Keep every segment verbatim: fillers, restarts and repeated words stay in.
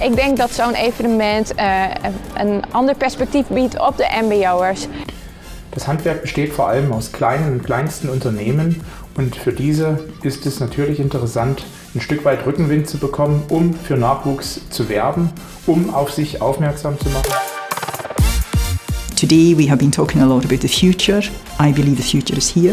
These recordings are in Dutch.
Ik denk dat zo'n evenement uh, een ander perspectief biedt op de mbo'ers. Das Handwerk besteht vor allem aus kleinen und kleinsten Unternehmen und für diese ist es natürlich interessant, ein Stück weit Rückenwind zu bekommen, um für Nachwuchs zu werben, um auf sich aufmerksam zu machen. Today we have been talking a lot about the future. I believe the future is here.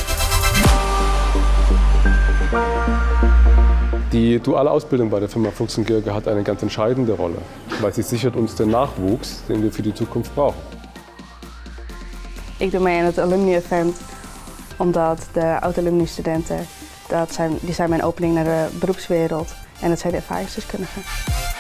Die duale Ausbildung bei der Firma Fuchs und Gierke hat eine ganz entscheidende Rolle, weil sie sichert uns den Nachwuchs, den wir für die Zukunft brauchen. Ik doe mee aan het Alumni Event omdat de oud-alumni-studenten, dat zijn, die zijn mijn opening naar de beroepswereld en dat zijn de ervaringsdeskundigen.